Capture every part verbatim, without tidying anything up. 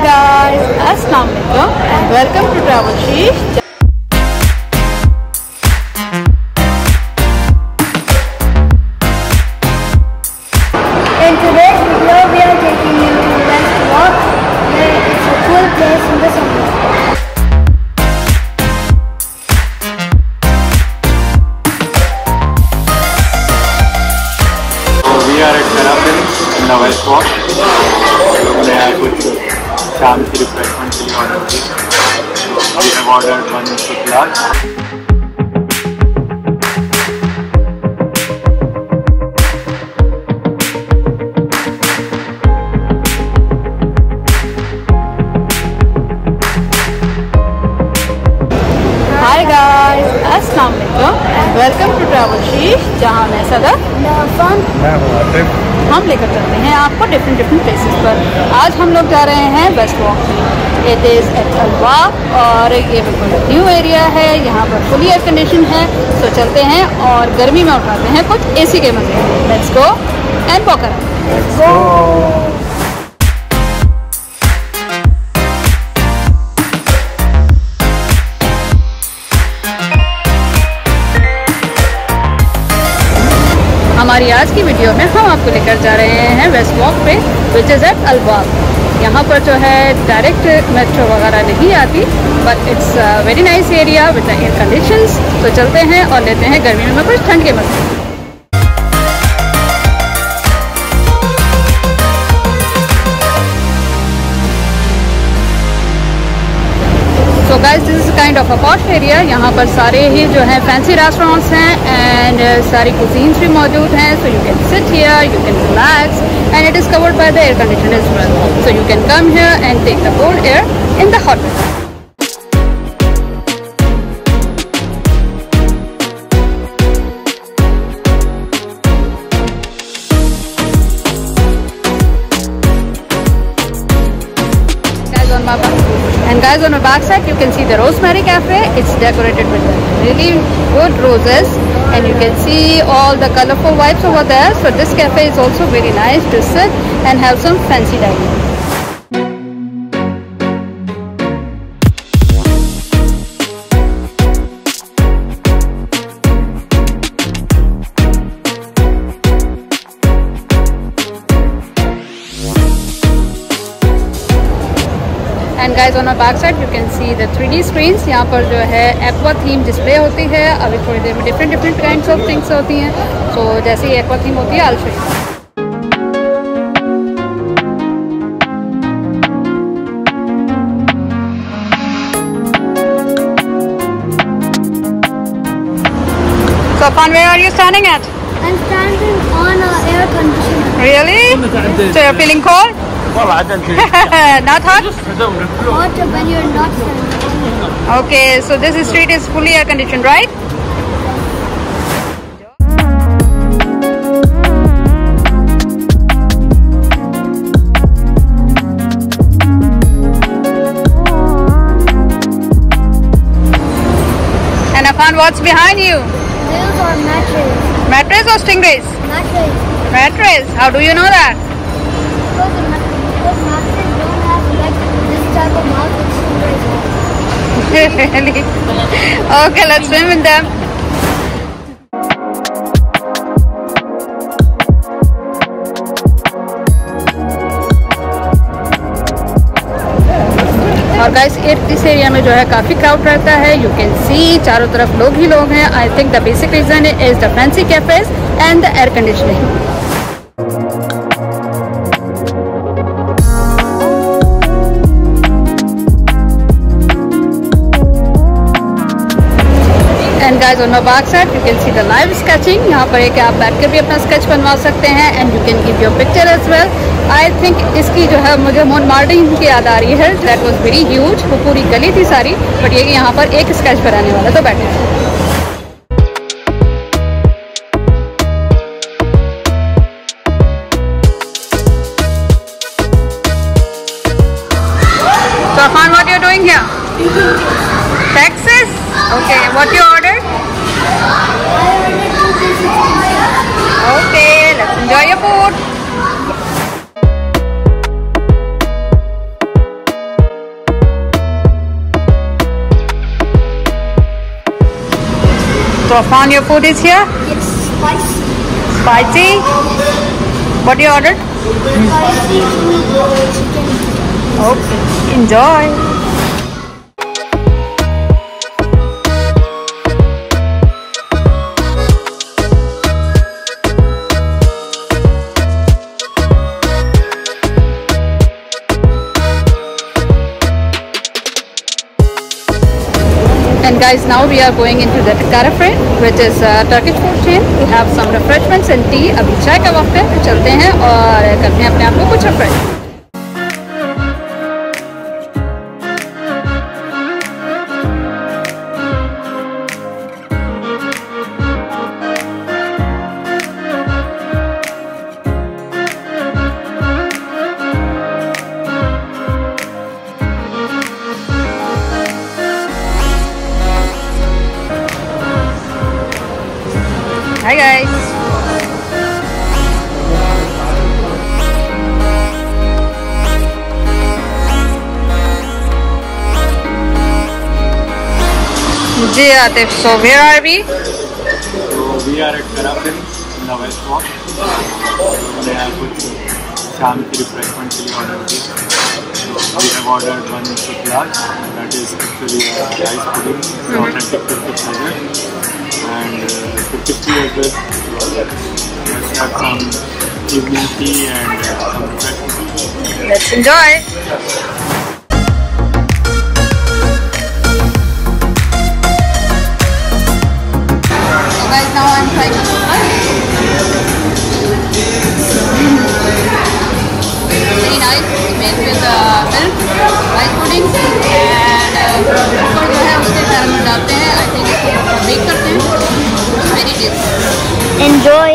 guys, Assalamualaikum and welcome to Travelsheesh. In today's video, we are taking you to West Walk, where it's a cool place in the summer. So we are at Karafirin in the West Walk. We have कुछ शाम की refreshment के लिए order की. We have ordered one chocolate. Hi guys, Assalamualaikum and welcome to Travelsheesh, जहाँ मैं सदर हम लेकर चलते हैं आपको डिफरेंट डिफरेंट प्लेसेस पर. आज हम लोग जा रहे हैं वेस्ट वॉक में. इट इज़ एट वाब और ये बिल्कुल न्यू एरिया है. यहाँ पर फुली एयर कंडीशन है. तो चलते हैं और गर्मी में उठाते हैं कुछ एसी के मजे. Let's go and walk around. हमारी आज की वीडियो में हम आपको लेकर जा रहे हैं वेस्ट वॉक पे, विच इज़ एट वाब. यहाँ पर जो है डायरेक्ट मेट्रो वगैरह नहीं आती, but it's very nice area with the air conditions. तो चलते हैं और लेते हैं गर्मी में कुछ ठंड के मजे. So guys, this is kind of a posh area. यहाँ पर सारे ही जो है फैंसी रेस्टोरेंट्स हैं एंड uh, सारी कुजीन्स भी मौजूद हैं. So you can sit here, you can relax and it is covered by the air conditioner as well. So you can come here and take the cold air in the hot weather. And guys, on the back side you can see the Rosemary cafe. It's decorated with really good roses and you can see all the colorful vibes over there. So this cafe is also very nice to sit and have some fancy dining. And guys on back side you can see the three D screens. यहाँ पर जो है aqua theme display होती है. अभी थोड़ी देर में different different kinds of things होती हैं. सो so, जैसे ही एक्वा थीम होती है I will show you. So Afan, where are you standing at? I'm standing on an air conditioner. Really? So you're feeling cold? Not hot? Hot when you're not standing. Okay, so this street is fully air conditioned, right? And Afan, what's behind you? Those are matrays. Matrays or stingrays? Matrays. Matrays. How do you know that? Because the Because matrays don't have like this type of mouth with stingrays on. Really? Okay, let's swim with them. और guys इस area में जो है काफ़ी crowd रहता है. You can सी चारों तरफ लोग ही लोग हैं. I think the basic reason is the fancy cafes and the air conditioning. And guys on my back side you can see the live sketching. यहाँ पर एक आप बैठ कर भी अपना स्केच बनवा सकते हैं and you can give your picture as well. I think इसकी जो है मुझे मोनमार्टिन की याद आ रही है. That was very huge. वो पूरी गली थी सारी, बट ये कि यहाँ पर एक स्केच बनाने वाला तो बैठे हैं. So Afan, what you're doing here? Texas? Okay, what you ordered? Okay, let's enjoy your food. So Afan, your food is here? It's spicy. Spicy? What do you ordered? Spicy food chicken. Okay, enjoy. And guys, now we are going into the Karafirin, which is a Turkish food chain. We have some refreshments and tea. अभी चाय का वक्त है, तो चलते हैं और करते हैं अपने आप को कुछ refresh. Hi guys. Ji Atif, so where are we? So we are at Karafirin in the West Walk. हमने यहाँ कुछ शाम की रिफ्रेशमेंट के लिए ऑर्डर किया. So we have ordered one suplar, that is actually a rice pudding, it's authentic Turkish dessert, and uh, Turkish tea as well. So let's have some evening tea and uh, some refreshments. Let's enjoy. Guys, now I'm trying to very nice. It's made with uh, milk, rice pudding, and ऊपर जो है उसके caramel डालते हैं. I think इसको bake करते हैं. Very tasty. Enjoy.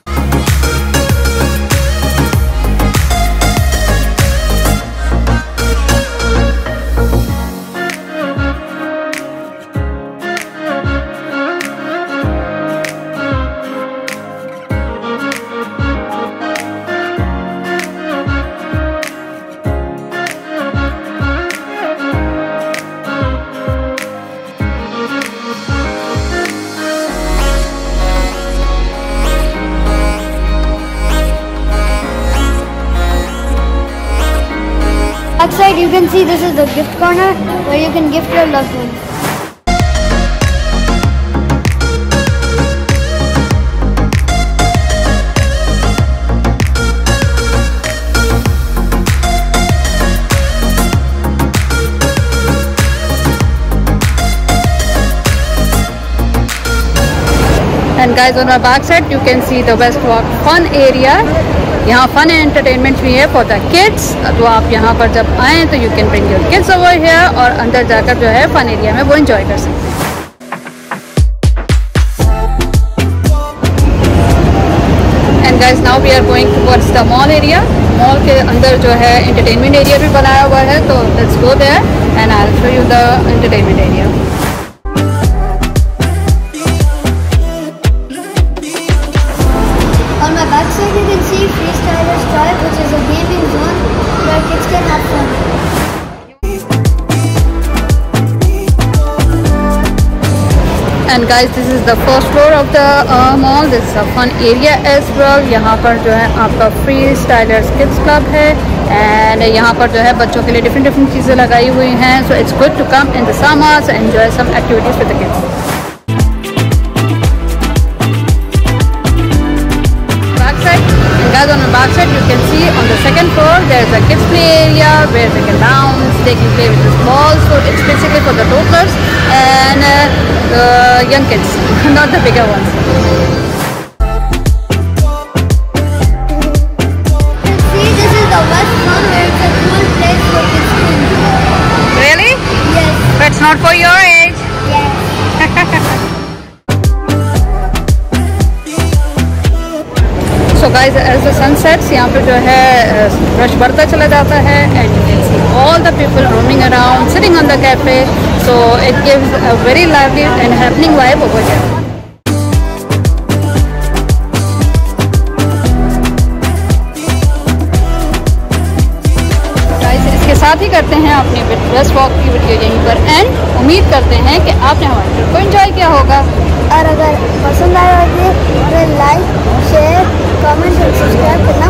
Outside you can see this is the gift corner where you can gift your loved ones. And guys, on our back side you can see the West Walk fun area. यहाँ fun and entertainment भी है for the kids. तो आप यहाँ पर जब आएँ तो you can bring your kids over here और अंदर जाकर जो है फन एरिया में वो एंजॉय कर सकते हैं. And guys, now we are going towards the mall area. Mall के अंदर जो है एंटरटेनमेंट एरिया भी बनाया हुआ है, तो let's go there and I will show you the entertainment area. On my back side you can see Freestyler's Tribe, which is a gaming zone where kids can have fun. And guys, this is the first floor of the uh, mall. This is a fun area as well. यहाँ पर जो है आपका Freestyler's Kids Club है, and यहाँ पर जो है बच्चों के लिए डिफरेंट डिफरेंट चीज़ें लगाई हुई हैं. So it's good to come in the summers and enjoy some activities with the kids. Guys, on the back side you can see on the second floor there is a kids play area where they can bounce, they can play with this ball. So it's basically for the toddlers and uh, the young kids, not the bigger ones. See, this is the West One where it's a cool place for kids to enjoy. Really? Yes. But it's not for your age. Yes. So guys, as the sun sets, यहाँ पे जो है rush बढ़ता चला जाता है, and you can see all the people roaming around, sitting on the cafe. So it gives a very lively and happening vibe over here. Guys, इसके साथ ही करते हैं अपनी वेस्ट वॉक की वीडियो यहीं पर एंड। उम्मीद करते हैं कि आपने हमारे ट्रिप को एंजॉय किया होगा। और अगर पसंद आया हो तो लाइक शेयर कमेंट और सब्सक्राइब करना